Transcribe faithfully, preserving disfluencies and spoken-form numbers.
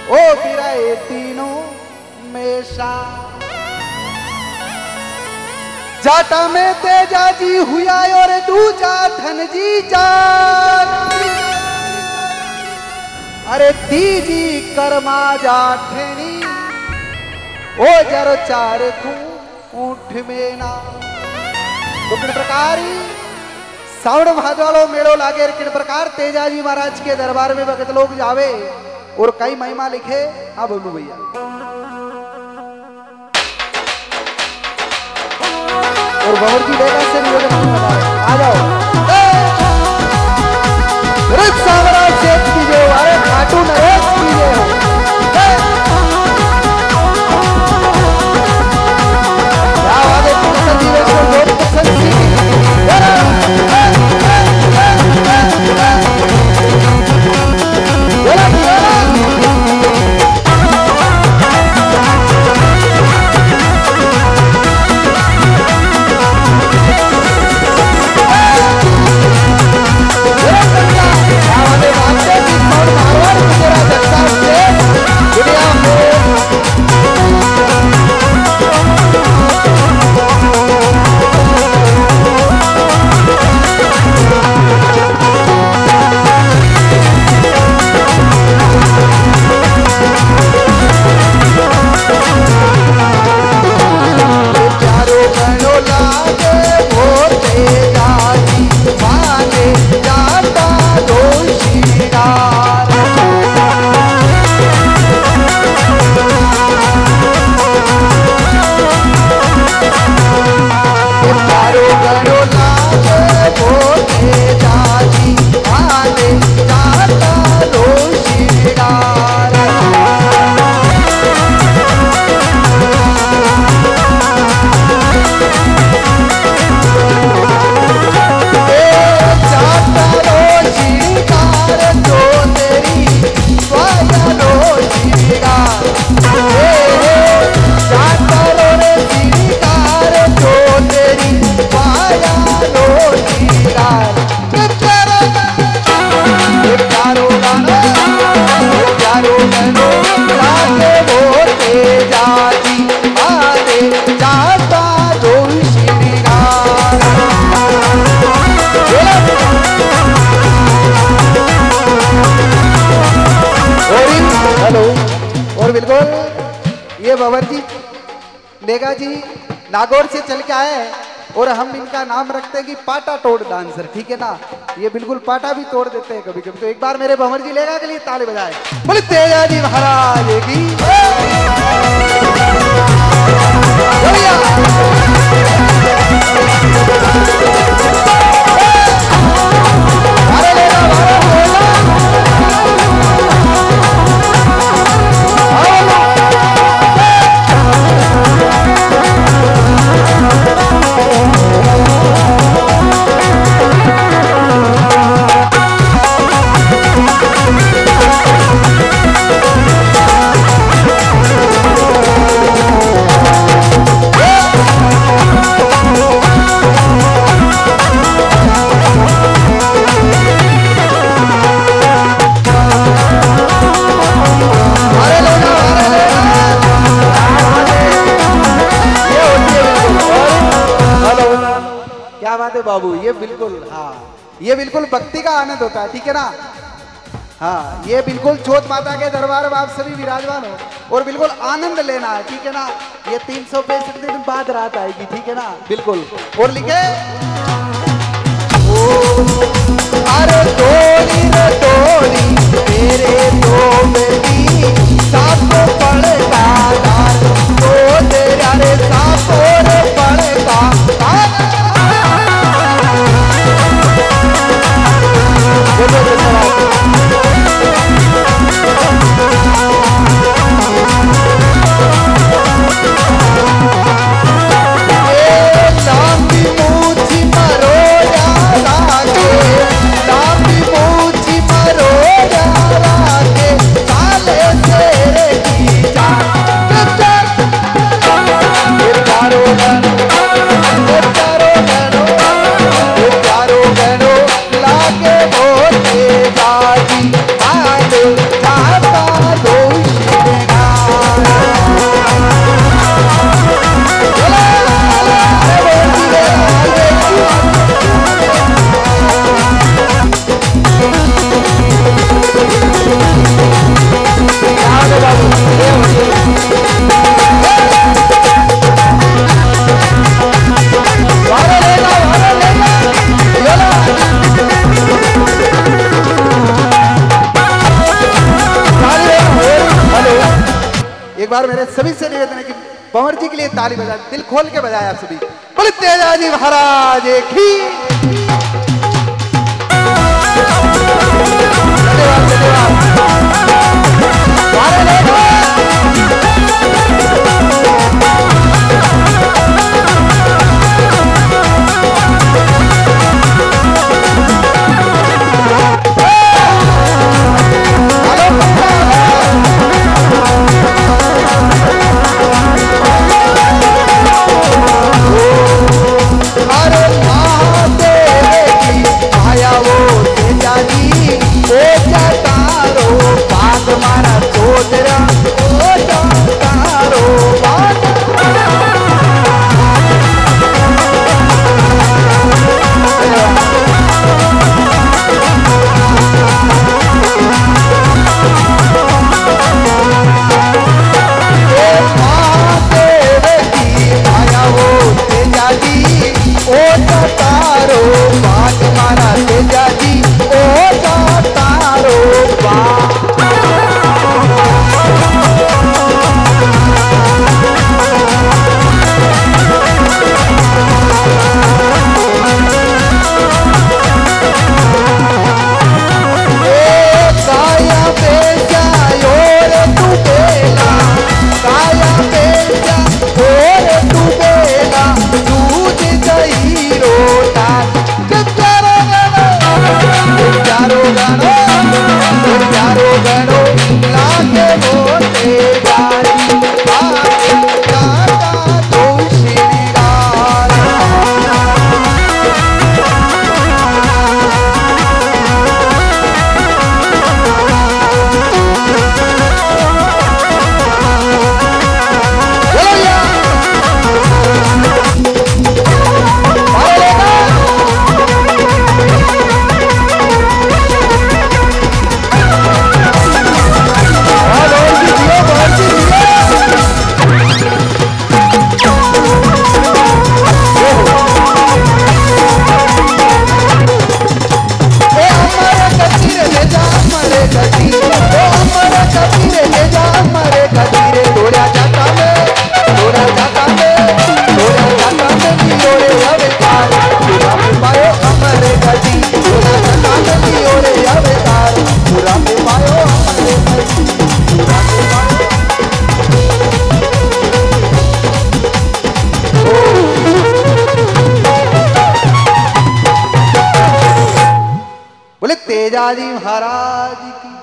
ओ बिराए तीनों मेषा जाटा में तेजा जी हुआ और दूजा धन जी जा अरे तीजी कर्मा जाठनी ओ जर चार तू ऊंठ में ना तो किन प्रकार सावण भादवालो मेड़ो लागे किन प्रकार तेजाजी महाराज के दरबार में भगत लोग जावे और कई महिमा लिखे। हाँ बोलू भैया और भंवर जी बेगा से निवेदन आ जाओ सावरा सेठ की जो अरे खाटू नरेश की जो क्या आगे कृष्ण जी वे जो कृष्ण जी भंवर जी नेगा जी नागौर से चल के आए और हम इनका नाम रखते हैं कि पाटा तोड़ डांसर, ठीक है ना। ये बिल्कुल पाटा भी तोड़ देते हैं कभी कभी। तो एक बार मेरे भंवर जी लेगा के लिए ताली बजाए, बोले तेजाजी महाराज की। बाबू ये बिल्कुल, हाँ ये बिल्कुल भक्ति का आनंद होता है, ठीक है ना। हाँ ये बिल्कुल चौथ माता के दरबार में आप सभी विराजमान हो और बिल्कुल आनंद लेना है, ठीक है ना। ये तीन सौ पैंसठ दिन बाद रात आएगी, ठीक है ना, बिल्कुल। और लिखे अरे टोली रे टोली तेरे दो बेटी सासो पड़ता तो तेरा रे सासो रे पड़ता एक बार मेरे सभी से निवेदन है कि पंवर जी के लिए ताली बजा, दिल खोल के बजाए आप सभी। बोले तेजाजी महाराज की धन्यवाद धन्यवाद। तेजाजी महाराज की